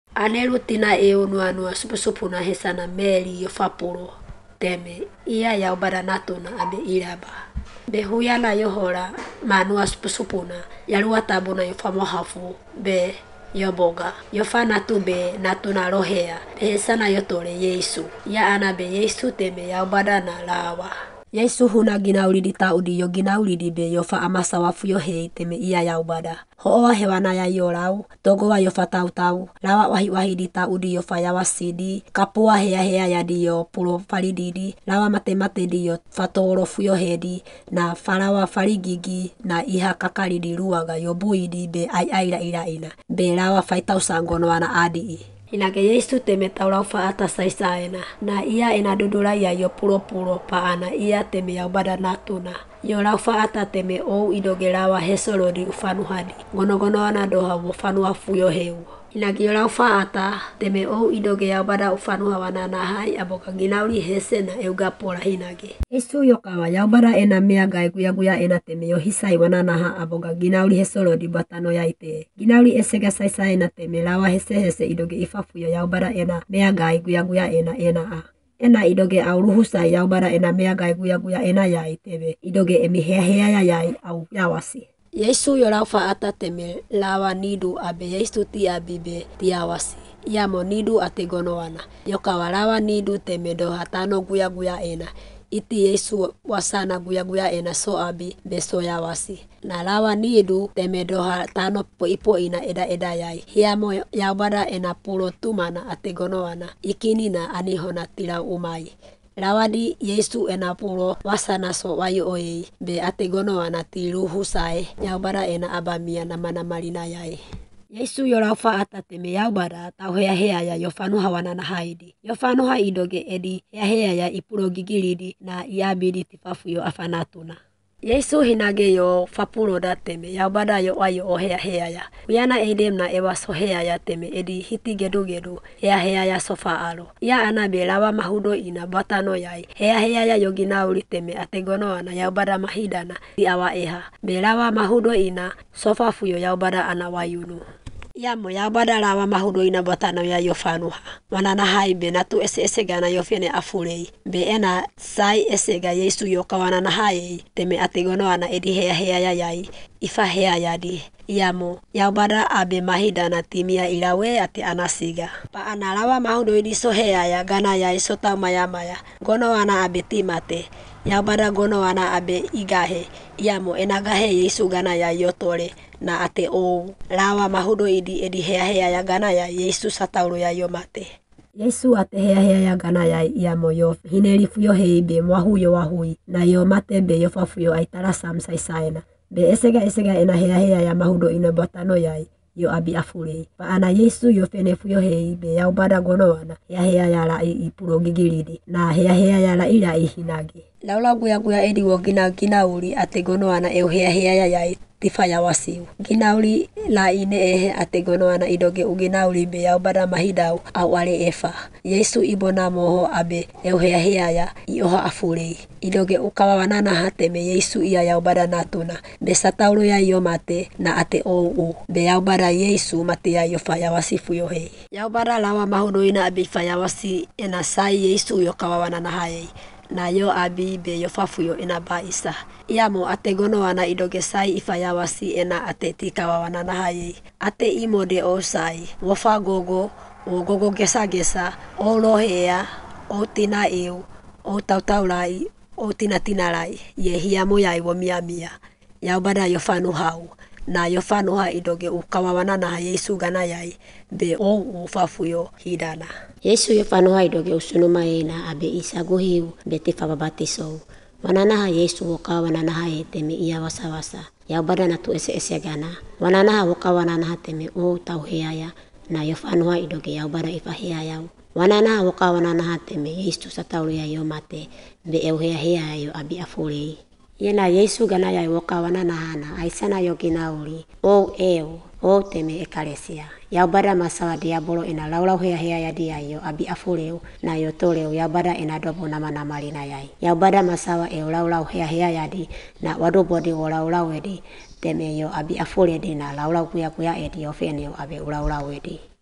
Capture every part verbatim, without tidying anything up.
Anelutina e unua nua supusupuna hesana meli yo fapuro teme ia ya ubada natuna abe iraba. Be huyana yohora manua supusupuna yalua tabuna yo famohafu be yoboga. Yo fanatu be natuna rohea be hesana yotore Yesu. Ya ana be Yesu teme ya ubada na lawa. Yesu huna ginaulidi taudi yo ginaulidi be yofa amasa wafu yo hei teme ia ya ubada. Hoa hewana ya yorau, togoa yofa tau tau, lawa wahi wahi di taudi yofa ya wasidi, kapua hea hea ya diyo puro farididi, lawa mate mate diyo fatoro fuyo hedi, na farawa farigigi na iha kakaridi ruaga yobuidi be ai aira ira ina, be lawa faitau sangono wana adi. Inage Yesu teme taulau faata saisaena na ia ena dudura ya yo puro puro paana ia teme ya ubada natuna. Yo lau faata teme ou idogelawa hesolodi ufanu hadi. Gono gono ana doha ufanu afuyo heu. Inage yo lau faata teme ou idoge ya ubada ufanu hawana na hai aboka ginauli hese na eugapora hinage. Yesu yo kawa ya ubada ena meaga guya guya ena teme yo hisai wanana ha aboka ginauli hesolodi batano ya ite. Ginauli esega saisa ena teme lawa hese hese idoge ifafuyo ya ubada ena meaga guya guya ena ena a. Ena idoge au ruhusa ya ubada ena meaga guya guya ena ya itebe. Idoge emi hea hea ya ya au yawasi. Yesu yo lau faata teme lawa nidu abe Yesu ti abibe tiawasi. Yamo nidu ate gonowana. Yokawa lawa nidu teme doha tano guya guya ena. Iti Yesu wasana guya guya ena so abi beso yawasi. Na lawa nidu teme doha tano po ipo ina eda eda yai. Hiamo yaubada ena puro tumana ate gonowana. Ikini na anihona tila umai. Lawadi Yesu ena puro wasana so wayo oye be ate gonowana tilu husae. Yaubada ena abamia na mana malina yai. Yesu yo lau faata teme yaubada tau hea hea ya yofanu hawana na haidi. Yofanu ha idoge edi hea hea ya ipuro gigiridi na iabidi tifafu yo afanatuna. Yesu hinage yo fapuro da teme yaubada yo ayo o hea hea ya. Uyana edem na ewa so hea ya teme edi hiti gedu gedu hea hea ya sofa alo. Ya anabe lawa mahudo ina batano yai. Hea hea ya yogina uli teme ategono na yaubada mahidana di awa eha. Be lawa mahudo ina sofa fuyo yaubada anawayunu. Yamo yaubada lawa mahudo ina batano ya yofanuha. Wanana haibe natu ese ese gana yofene afurei. Be ena sai ese ga Yesu yoka wanana hai teme ategono ana edi hea hea ya yai. Ifa hea ya di. Yamo yaubada abe mahidana timia ilawe ate anasiga. Pa analawa mahudo idi so hea ya gana ya isota maya maya. Gono wana abe timate. Yaubada gono wana abe igahe. Yamo enagahe Yesu gana ya yotore. Na ate o lawa mahudo idi edi hea hea ya gana ya Yesu satauro ya yomate. Yesu ate hea hea ya gana ya yamo yo hinelifu yo heibe mwahu yo wahui. Na yomate be yofafu yo aitara samsai saena. Be esega esega ena hea hea ya mahudo ina batano yai yo abi afurei. Pa ana Yesu yo fenefu yo heibe yaubada gono wana hea hea ya la ipuro gigiridi. Na hea hea ya la ila ihinage. Laula guya guya edi wo gina gina uli ate gono wana eo hea hea ya yai. Tifa ya wasiu. Ginauli la ine ehe ate gono ana idoge uginauli be yaubada mahidau au ale efa. Yesu ibona moho abe eo hea hea ya ioha afurei. Idoge ukawa wanana hateme Yesu iya yaubada natuna. Be satauro ya yomate na ate ou. Be yaubada Yesu mate ya yofa ya wasifu yohei. Yaubada lawa mahudo ina abe ifa ya wasi ena sai Yesu yokawa wanana haei. Na yo abi be yofafu yo ena baisa. Yamo ate gono wana idoge sai ifa ya wasi ena ate tikawa wana na haye. Ate imode o sai. Wofa gogo, o gogo gesa gesa, o lohea, o tina eu, o tautaulai, o tina tina lai. Ye hiamo ya iwo mia mia. Yaubada yofanu hau. Na yofanu ha idoge ukawa wana na Yesu gana yai. Be o ufafu yo hidana. Yesu yofanu ha idoge usunuma ena abe isago hiu bete fababatiso. Wananaha Yesu woka wananaha teme iya wasa wasa. Yaubada natu ese ese gana. Wananaha woka wananaha teme o tau hea ya. Na yofanuha idoge yaubada ifa hea yau. Wananaha woka wananaha teme Yesu sataulu ya yomate. Be eo hea hea yo abi afurei. Yena Yesu gana ya woka wananaha na aisana yogina uli. O eo. O teme ekalesia. Yaubada masawa diabolo ena laulau hea hea ya dia yo abi afureu na yotoleu yaubada ena dobo nama nama lina yai. Yaubada masawa e laulau hea hea ya di na wadobodi o laulau edi teme yo abi afure di na laulau kuya kuya edi ofene yo abi laulau edi.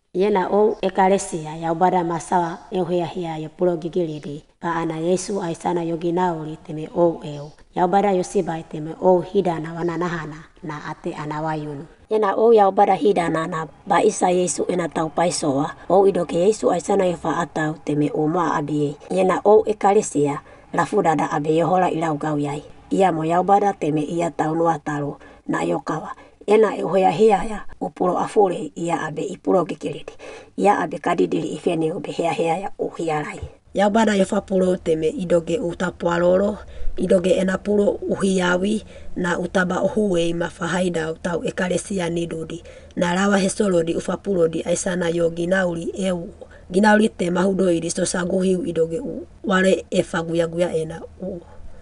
Yena o ekalesia ya ubada masawa euhea hia yo pulo gigilidi pa ana Yesu aisana yoginauli teme o eu. Ya ubada yosiba teme o hidana wananahana na ate anawayunu. Yena o ya ubada hidana na ba isa Yesu ena tau paisoa o idoke Yesu aisana yofa atau teme o ma abie. Yena o ekalesia lafudada abe yohola ilau gau yai. Ia mo ya ubada teme ia tau nuatalo na yokawa. Ena euhea hea ya upuro afure ia abe ipuro gigilidi. Ia abe kadidili ifene ube hea hea ya uhiarai. Ya ubada yofa puro teme idoge utapualolo, idoge ena puro uhiawi na utaba uhuwe mafahaida utau ekalesia nidudi. Na lawa hesolodi ufapurodi aisana yo ginauli eu. Ginauli te mahudoidi so saguhiu idoge u. Wale efaguya guya ena u.